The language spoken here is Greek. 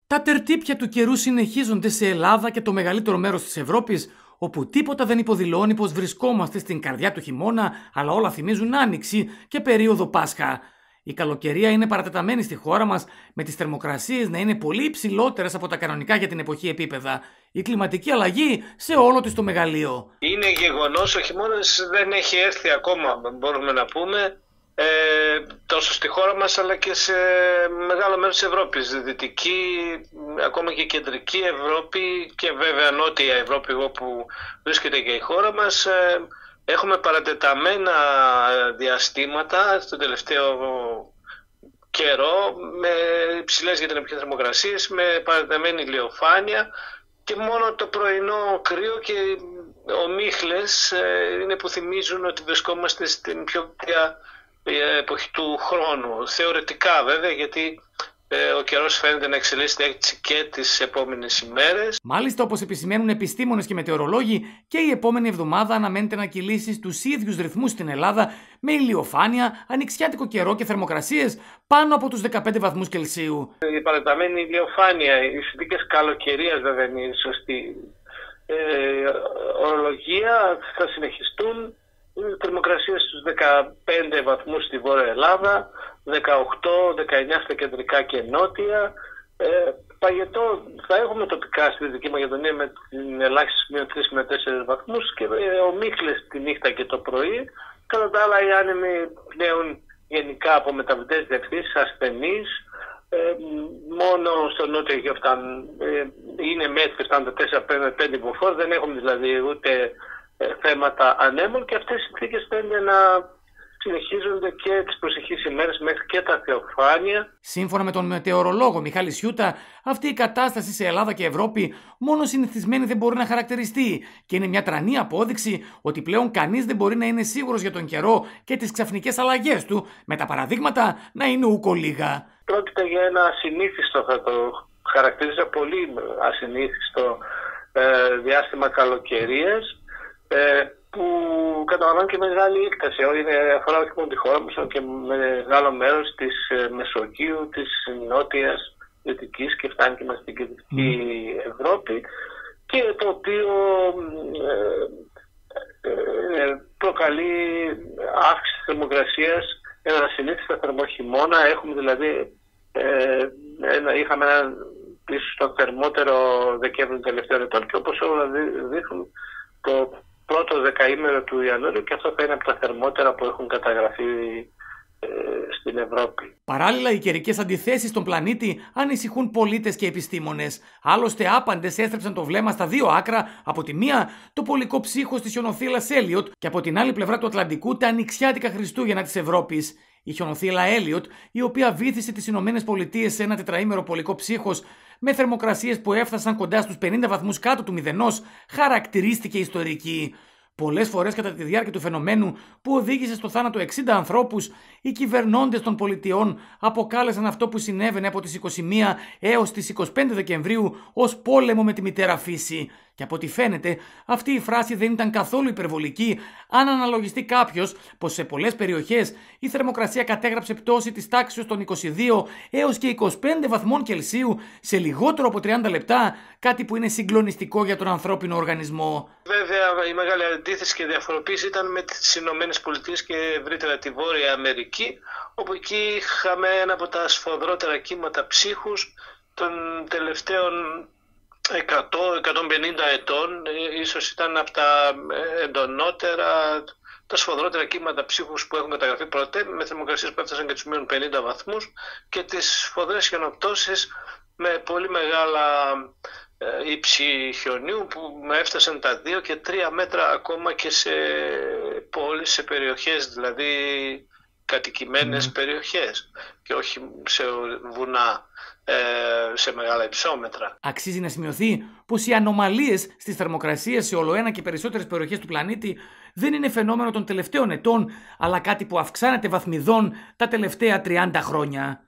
Τα τερτύπια του καιρού συνεχίζονται σε Ελλάδα και το μεγαλύτερο μέρος της Ευρώπης, όπου τίποτα δεν υποδηλώνει πως βρισκόμαστε στην καρδιά του χειμώνα, αλλά όλα θυμίζουν Άνοιξη και περίοδο Πάσχα. Η καλοκαιρία είναι παρατεταμένη στη χώρα μας, με τις θερμοκρασίες να είναι πολύ υψηλότερες από τα κανονικά για την εποχή επίπεδα. Η κλιματική αλλαγή σε όλο της το μεγαλείο. Είναι γεγονός, ο χειμώνας δεν έχει έρθει ακόμα, μπορούμε να πούμε, τόσο στη χώρα μας αλλά και σε μεγάλο μέρος της Ευρώπης, δυτική, ακόμα και κεντρική Ευρώπη και βέβαια νότια Ευρώπη, όπου βρίσκεται και η χώρα μας. Έχουμε παρατεταμένα διαστήματα στον τελευταίο καιρό, με υψηλές για την εποχή θερμοκρασίες, με παρατεταμένη ηλιοφάνεια, και μόνο το πρωινό κρύο και ομίχλες είναι που θυμίζουν ότι βρισκόμαστε στην πιο κρύα εποχή του χρόνου. Θεωρητικά βέβαια, γιατί ο καιρός φαίνεται να εξελίσσεται έτσι και τις επόμενες ημέρες. Μάλιστα, όπως επισημαίνουν επιστήμονες και μετεωρολόγοι, και η επόμενη εβδομάδα αναμένεται να κυλήσει στους ίδιους ρυθμούς στην Ελλάδα, με ηλιοφάνεια, ανοιξιάτικο καιρό και θερμοκρασίες πάνω από τους 15 βαθμούς Κελσίου. Η παραταμένη ηλιοφάνεια, οι συνθήκες καλοκαιρίας βέβαια είναι η σωστή ορολογία, θα συνεχιστούν. Θερμοκρασίες στους 15 βαθμούς στη Βόρεια Ελλάδα, 18-19 στα κεντρικά και νότια. Παγετό θα έχουμε τοπικά στη Δυτική Μακεδονία με την ελάχιστη μείον 3 με 4 βαθμούς και ομίχλες τη νύχτα και το πρωί. Κατά τα άλλα, οι άνεμοι πλέον γενικά από μεταβλητές διευθύνσεις, ασθενείς. Μόνο στο νότιο Αιγαίο είναι μέτρη, φτάνουν τα 4-5 μποφόρ, δεν έχουμε δηλαδή ούτε θέματα ανέμων, και αυτές οι συνθήκες φαίνεται να συνεχίζονται και τις προσεχείς ημέρες μέχρι και τα θεοφάνεια. Σύμφωνα με τον μετεωρολόγο Μιχάλη Σιούτα, αυτή η κατάσταση σε Ελλάδα και Ευρώπη μόνο συνηθισμένη δεν μπορεί να χαρακτηριστεί και είναι μια τρανή απόδειξη ότι πλέον κανείς δεν μπορεί να είναι σίγουρος για τον καιρό και τις ξαφνικές αλλαγές του, με τα παραδείγματα να είναι ούκο λίγα. Πρόκειται για ένα ασυνήθιστο, θα το χαρακτηρίζω πολύ ασυνήθιστο διάστημα καλοκαιρίας, που καταλαμβάνει και μεγάλη έκταση. Αφορά όχι μόνο τη χώρα μας, αλλά και μεγάλο μέρος της Μεσογείου, της νότιας, δυτικής, και φτάνει και μας στην κεντρική Ευρώπη, και το οποίο προκαλεί αύξηση της θερμοκρασίας, έναν ασυνήθιστα θερμό χειμώνα. Έχουμε δηλαδή είχαμε ίσως το θερμότερο Δεκέμβριο των τελευταίων ετών, και όπως όλα δείχνουν, το πρώτο δεκαήμερο του Ιανουαρίου, και αυτό θα είναι από τα θερμότερα που έχουν καταγραφεί στην Ευρώπη. Παράλληλα, οι καιρικές αντιθέσεις στον πλανήτη ανησυχούν πολίτες και επιστήμονες. Άλλωστε, άπαντες έστρεψαν το βλέμμα στα δύο άκρα, από τη μία το πολικό ψύχος της χιονοθύελλας Έλιοτ και από την άλλη πλευρά του Ατλαντικού τα ανοιξιάτικα Χριστούγεννα της Ευρώπης. Η χιονοθύελλα Έλιοτ, η οποία βύθισε τις Ηνωμένες Πολιτείες σε ένα τετραήμερο πολικό ψύχος με θερμοκρασίες που έφτασαν κοντά στους 50 βαθμούς κάτω του μηδενός, χαρακτηρίστηκε ιστορική. Πολλές φορές κατά τη διάρκεια του φαινομένου, που οδήγησε στο θάνατο 60 ανθρώπους, οι κυβερνώντες των πολιτιών αποκάλεσαν αυτό που συνέβαινε από τις 21 έως τις 25 Δεκεμβρίου ως πόλεμο με τη μητέρα φύση. Και από ό,τι φαίνεται, αυτή η φράση δεν ήταν καθόλου υπερβολική, αν αναλογιστεί κάποιος πως σε πολλές περιοχές η θερμοκρασία κατέγραψε πτώση της τάξης των 22 έως και 25 βαθμών Κελσίου σε λιγότερο από 30 λεπτά, κάτι που είναι συγκλονιστικό για τον ανθρώπινο οργανισμό. Βέβαια, η μεγάλη αντίθεση και διαφοροποίηση ήταν με τις Ηνωμένες Πολιτείες και ευρύτερα τη Βόρεια Αμερική, όπου εκεί είχαμε ένα από τα σφοδρότερα κύματα ψύχους των τελευταίων 100-150 ετών. Ίσως ήταν από τα εντονότερα, τα σφοδρότερα κύματα ψύχους που έχουν καταγραφεί ποτέ, με θερμοκρασίες που έφτασαν και τους μείον 50 βαθμούς, και τις σφοδρές χιονοπτώσεις με πολύ μεγάλα ύψη χιονίου που έφτασαν τα 2 και 3 μέτρα ακόμα και σε πόλεις, σε περιοχές δηλαδή κατοικημένες περιοχές, και όχι σε βουνά, σε μεγάλα υψόμετρα. Αξίζει να σημειωθεί πως οι ανομαλίες στις θερμοκρασίες σε ολοένα και περισσότερες περιοχές του πλανήτη δεν είναι φαινόμενο των τελευταίων ετών, αλλά κάτι που αυξάνεται βαθμιδών τα τελευταία 30 χρόνια.